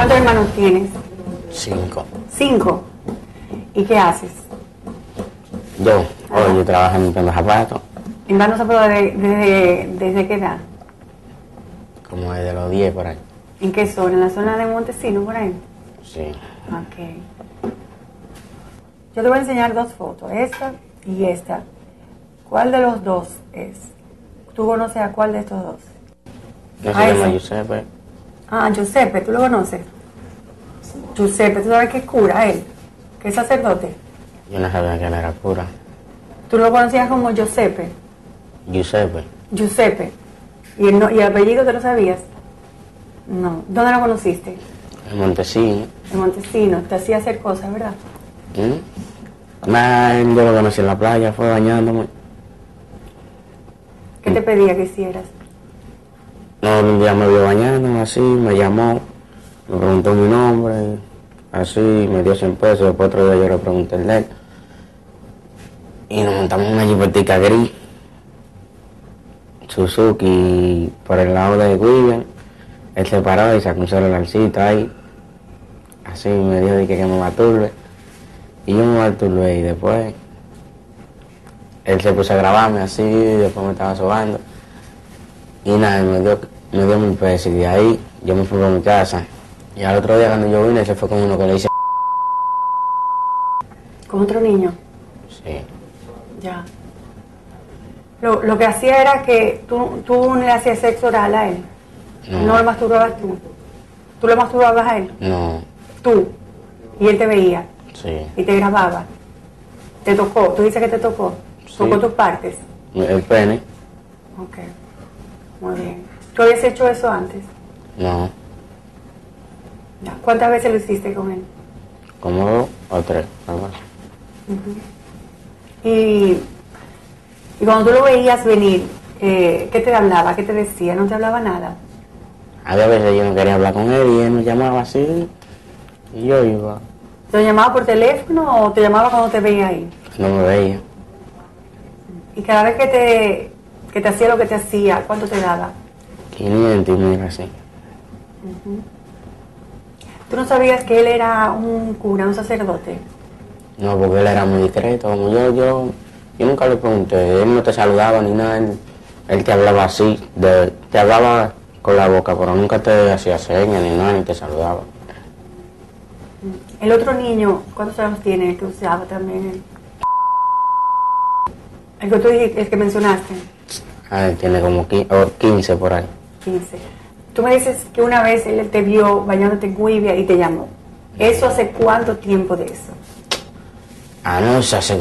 ¿Cuántos hermanos tienes? 5. 5. ¿Y qué haces? Yo trabajo limpiando zapatos. ¿Limpiando zapatos desde qué edad? Como desde los 10 por ahí. ¿En qué zona? ¿En la zona de Montesino, por ahí? Sí. Ok. Yo te voy a enseñar 2 fotos, esta y esta. ¿Cuál de los dos es? ¿Tú conoces a cuál de estos dos? No se llama Giuseppe. Ah, Giuseppe, ¿tú lo conoces? Giuseppe, ¿tú sabes que es cura él? ¿Que es sacerdote? Yo no sabía que él era cura. ¿Tú lo conocías como Giuseppe? Giuseppe. Giuseppe. ¿Y el apellido te lo sabías? No. ¿Dónde lo conociste? En Montesino. En Montesino. Te hacía hacer cosas, ¿verdad? Yo lo conocí en la playa, fue bañándome. ¿Qué te pedía que hicieras? No, un día me vio bañándome así, me llamó, me preguntó mi nombre, así, me dio 100 pesos, después otro día yo le pregunté el de él. Y nos montamos en una jipetica gris, Suzuki, por el lado de William. Él se paró y sacó un celularcito ahí, así, me dijo que me masturbe. Y yo me masturbé y después él se puso a grabarme así, y después me estaba sobando. Y nada, me dio 1000 pesos y de ahí yo me fui a mi casa. Y al otro día cuando yo vine, se fue con uno que le hice. ¿Con otro niño? Sí. Ya. Lo que hacía era que tú no le hacías sexo oral a él. No lo masturbabas tú. ¿Tú lo masturbabas a él? No. Tú. Y él te veía. Sí. Y te grababa. Te tocó. Tú dices que te tocó. Sí. Tocó tus partes. El pene. Ok. Muy bien. ¿Tú habías hecho eso antes? No. Ya. ¿Cuántas veces lo hiciste con él? Como 2 o 3, algo así. Y cuando tú lo veías venir, ¿qué te hablaba? ¿Qué te decía? ¿No te hablaba nada? Había veces yo no quería hablar con él y él me llamaba así y yo iba. ¿Te llamaba por teléfono o te llamaba cuando te veía ahí? No me veía. Y cada vez que te hacía lo que te hacía, ¿cuánto te daba? 500 y 1000 así. ¿Tú no sabías que él era un cura, un sacerdote? No, porque él era muy discreto, como yo nunca le pregunté, él no te saludaba ni nada, él te hablaba así, te hablaba con la boca, pero nunca te hacía señas ni nada, ni te saludaba. El otro niño, ¿cuántos años tiene el que usaba también él? El que tú dijiste, el que mencionaste. Él tiene como 15 por ahí. 15. Tú me dices que una vez él te vio bañándote en Guivia y te llamó. ¿Eso hace cuánto tiempo de eso? No, eso hace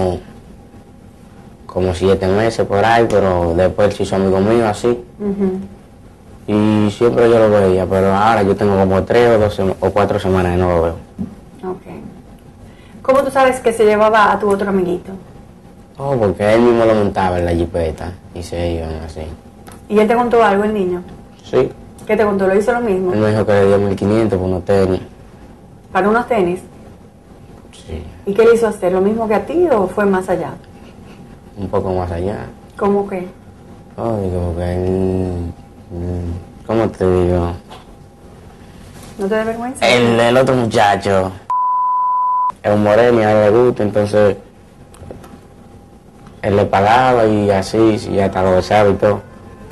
como 7 meses por ahí, pero después él se hizo amigo mío así. Y siempre yo lo veía, pero ahora yo tengo como 3 o 4 semanas y no lo veo. Ok. ¿Cómo tú sabes que se llevaba a tu otro amiguito? Oh, porque él mismo lo montaba en la jipeta y se iban así. ¿Y él te contó algo, el niño? Sí. ¿Qué te contó? ¿Lo hizo lo mismo? Él me dijo que le dio 1500 por unos tenis. ¿Para unos tenis? Sí. ¿Y qué le hizo hacer? ¿Lo mismo que a ti o fue más allá? Un poco más allá. ¿Cómo qué? Oh, digo que él... ¿Cómo te digo? ¿No te da vergüenza? El otro muchacho es un moreno y a él le gusta, entonces él le pagaba y así, y hasta lo besaba y todo.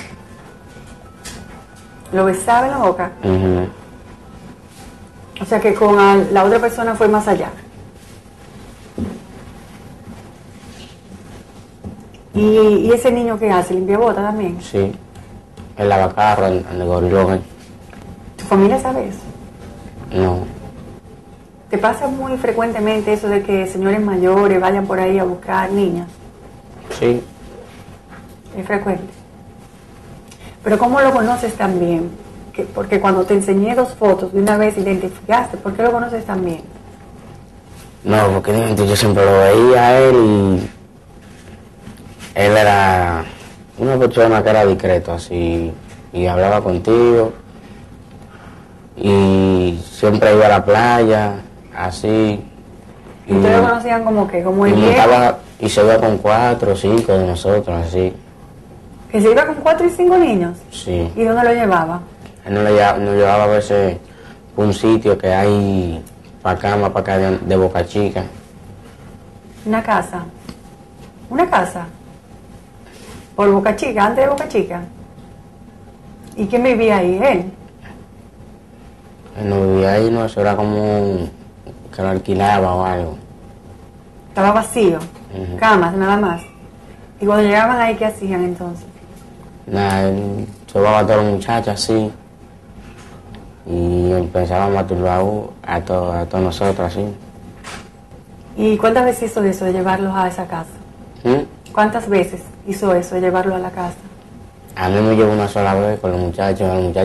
¿Lo besaba en la boca? Uh-huh. O sea que con la otra persona fue más allá. ¿Y ese niño qué hace? ¿Limpia bota también? Sí, él lava carro, en el gorilón. ¿Tu familia sabe eso? No. ¿Te pasa muy frecuentemente eso de que señores mayores vayan por ahí a buscar niñas? Sí. Es frecuente. Pero ¿cómo lo conoces tan bien? Porque cuando te enseñé 2 fotos, de una vez identificaste. ¿Por qué lo conoces tan bien? No, porque yo siempre lo veía a él y él era una persona que era discreto así y hablaba contigo y siempre iba a la playa así. ¿Y ustedes lo conocían como qué? ¿Como el y viejo? montaba y se iba con 4 o 5 de nosotros así. ¿Que se iba con 4 y 5 niños? Sí. ¿Y dónde lo llevaba? Él nos llevaba a veces por un sitio que hay para acá, más para acá de Boca Chica. Una casa. Una casa. Por Boca Chica, antes de Boca Chica. ¿Y quién vivía ahí? Él. Él no vivía ahí, no, eso era como que lo alquilaba o algo. Estaba vacío. Ujú. Camas, nada más. Y cuando llegaban ahí, ¿qué hacían entonces? Nada, él llevaba a todos los muchachos así y empezaba a masturbar a todos nosotros así. ¿Y cuántas veces hizo eso de llevarlos a esa casa? ¿Mm? ¿Cuántas veces hizo eso de llevarlo a la casa? A mí me llevó una sola vez con los muchachos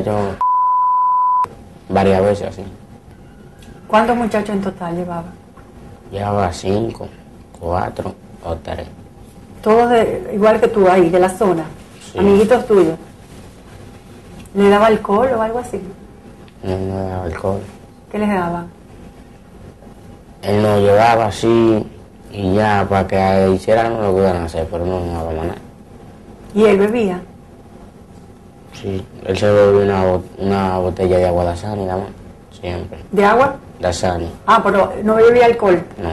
varias veces así. ¿Cuántos muchachos en total llevaba? Llevaba 5, 4 o 3. Todos igual que tú ahí, de la zona. Sí. Amiguitos tuyos. ¿Le daba alcohol o algo así? No daba alcohol. ¿Qué les daba? Él nos llevaba así y ya para que hicieran lo que iban a hacer, pero no daba más nada. ¿Y él bebía? Sí, él se bebió una botella de agua de Dasani nada más, siempre. ¿De agua? Dasani, Ah, pero no bebía alcohol. no.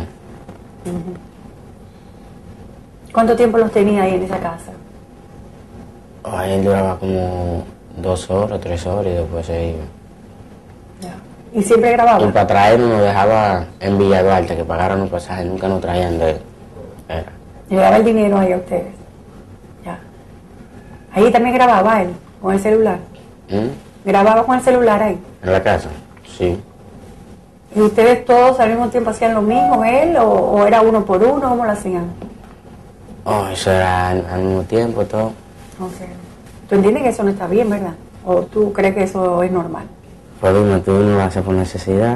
¿Cuánto tiempo los tenía ahí en esa casa? Ahí él duraba como 2 horas, 3 horas y después se iba. ¿Y siempre Y grababa? para traernos nos dejaba en Villa Duarte, que pagaran los pasajes, nunca nos traían de él. Era. ¿Le daba el dinero ahí a ustedes? Ya. Ahí también grababa él, con el celular. ¿Mm? ¿Grababa con el celular ahí? ¿En la casa? Sí. ¿Y ustedes todos al mismo tiempo hacían lo mismo, él, o era uno por uno? ¿Cómo lo hacían? Oh, eso era al mismo tiempo todo. Okay. ¿Tú entiendes que eso no está bien, verdad? ¿O tú crees que eso es normal? Pues dime, tú no lo haces por necesidad.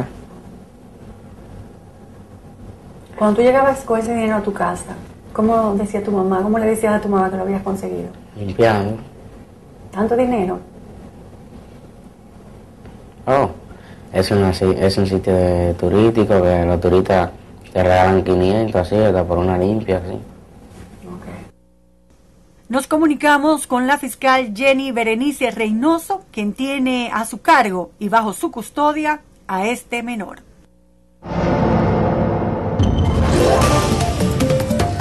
Cuando tú llegabas con ese dinero a tu casa, ¿cómo decía tu mamá? ¿Cómo le decías a tu mamá que lo habías conseguido? Limpiando. ¿Tanto dinero? Oh, es un sitio turístico que los turistas te regalan 500 así, hasta por una limpia así. Nos comunicamos con la fiscal Jenny Berenice Reynoso, quien tiene a su cargo y bajo su custodia a este menor.